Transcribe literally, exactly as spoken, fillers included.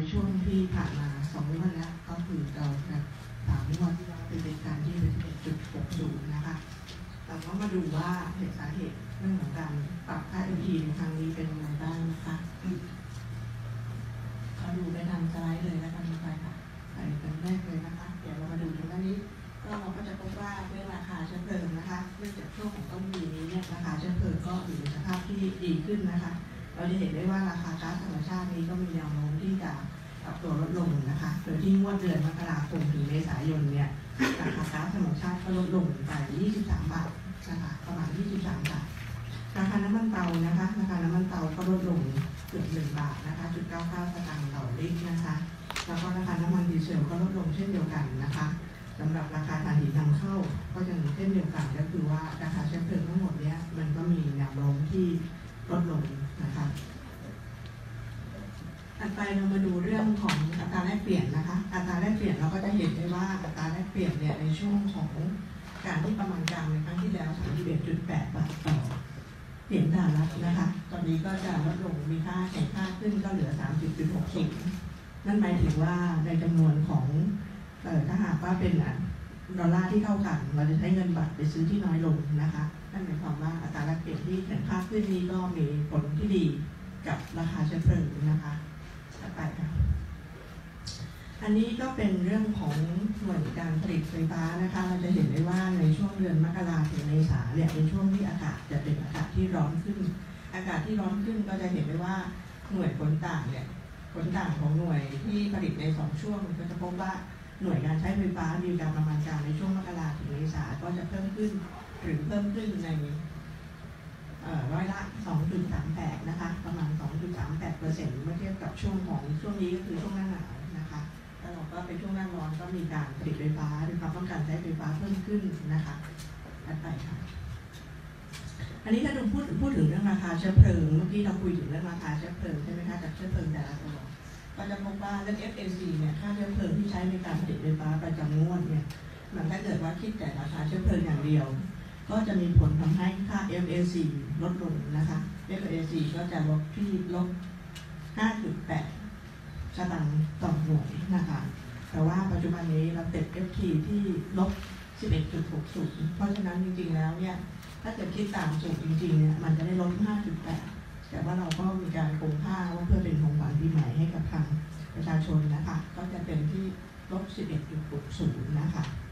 ช่วงที่ผ่านมาสองวันแล้วก็คือเราแบบสามวันที่เราเป็นเหตุการณ์ที่เป็นสิบเอ็ดจุดหกศูนย์นะคะเราก็มาดูว่าเหตุสาเหตุเรื่องของการปรับค่า เอ็ม พี ในครั้งนี้เป็นยังไงบ้างนะคะเราดูไปทางสไลด์เลยแล้วกันไปค่ะไปเป็นแรกเลยนะคะเดี๋ยวเรามาดูตรงนี้ก็เราก็จะพบว่าเรื่องราคาเชื้อเพลิงนะคะเนื่องจากช่วงของต้นปีนี้เนี่ยราคาเชื้อเพลิงก็อยู่ในสภาพที่ดีขึ้นนะคะเราจะเห็นได้ว่าราคาก๊าซธรรมชาตินี้ก็มีแนวโน้มที่จะปรับตัวลดลงนะคะโดยที่งวดเดือนมกราคมถึงเมษายนเนี่ยราคาก๊าซธรรมชาติก็ลดลงไปยี่สิบสามบาทนะคะประมาณยี่สิบสามบาทราคาน้ำมันเตานะคะราคาน้ำมันเตาก็ลดลงเกือบหนึ่งบาทนะคะจุดเก้าเก้าสตางค์ต่อลิตรนะคะแล้วก็ราคาน้ำมันดีเซลก็ลดลงเช่นเดียวกันนะคะสำหรับราคาถ่านหินนำเข้าก็ยังเช่นเดียวกันก็คือว่าราคาเชื้อเพลิงทั้งหมดเนี้ยมันก็มีแนวโน้มที่ลดลงนะคะถัดไปเรามาดูเรื่องของอัตราแลกเปลี่ยนนะคะอัตราแลกเปลี่ยนเราก็จะเห็นได้ว่าอัตราแลกเปลี่ยนเนี่ยในช่วงของการที่ประมาณการในครั้งที่แล้ว สามสิบเอ็ดจุดแปด บาทต่อเหรียญสหรัฐนะคะตอนนี้ก็จะลดลงมีค่าแข่งค่าขึ้นก็เหลือ สามสิบจุดหกศูนย์ นั่นหมายถึงว่าในจำนวนของเอ่อถ้าหากว่าเป็นดอลลาร์ที่เท่ากันเราจะใช้เงินบาทไปซื้อที่น้อยลงนะคะนั่นหมายความว่าอัตราแลกเปลี่ยนที่แข่งค่าขึ้นนี้ก็มีผลที่ดีกับราคาเชื้อเพลิงนะคะต่อไปค่ะอันนี้ก็เป็นเรื่องของหน่วยการผลิตไฟฟ้านะคะเราจะเห็นได้ว่าในช่วงเดือนมกราถึงเมษาเนี่ยเป็นช่วงที่อากาศจะเป็นอากาศที่ร้อนขึ้นอากาศที่ร้อนขึ้นก็จะเห็นได้ว่าหน่วยผลต่างเนี่ยผลต่างของหน่วยที่ผลิตในสองช่วงก็จะพบว่าหน่วยการใช้ไฟฟ้ามีการประมาณการในช่วงมกราถึงเมษาก็จะเพิ่มขึ้นหรือเพิ่มขึ้นในร้อยละ สองจุดสามแปด นะคะประมาณ สองจุดสามแปดเปอร์เซ็นต์ เมื่อเทียบกับช่วงของช่วงนี้ก็คือช่วงหน้าหนาวนะคะแล้วเราก็เป็นช่วงหน้าร้อนก็มีการผลิตไฟฟ้าหรือความต้องการใช้ไฟฟ้าเพิ่มขึ้นนะคะถัดไปค่ะอันนี้ถ้าดูพูดพูดถึงเรื่องราคาเชื้อเพลิงเมื่อกี้เราคุยถึงเรื่องราคาเชื้อเพลิงใช่ไหมคะจากเชื้อเพลิงแต่ละตัวก็จะพบว่าเรื่อง เอฟ เอ ซี เนี่ยค่าเชื้อเพลิงที่ใช้ในการผลิตไฟฟ้าประจำงวดเนี่ยมันถ้าเกิดว่าคิดแต่ราคาเชื้อเพลิงอย่างเดียวก็จะมีผลทำให้ค่า เอฟ เอ ซี ลดลงนะคะ เอฟ เอ ซี ก็จะลดที่ลบ ห้าจุดแปด สตางค์ต่อหน่วยนะคะแต่ว่าปัจจุบันนี้เราติด เอฟ ที ที่ลบ สิบเอ็ดจุดหกศูนย์ เพราะฉะนั้นจริงๆแล้วเนี่ยถ้าเกิดคิดตามสูตรจริงๆเนี่ยมันจะได้ลบ ห้าจุดแปด แต่ว่าเราก็มีการคงค่าว่าเพื่อเป็นของขวัญปีใหม่ให้กับทางประชาชนนะคะก็จะเป็นที่ลบ สิบเอ็ดจุดหกศูนย์ นะคะ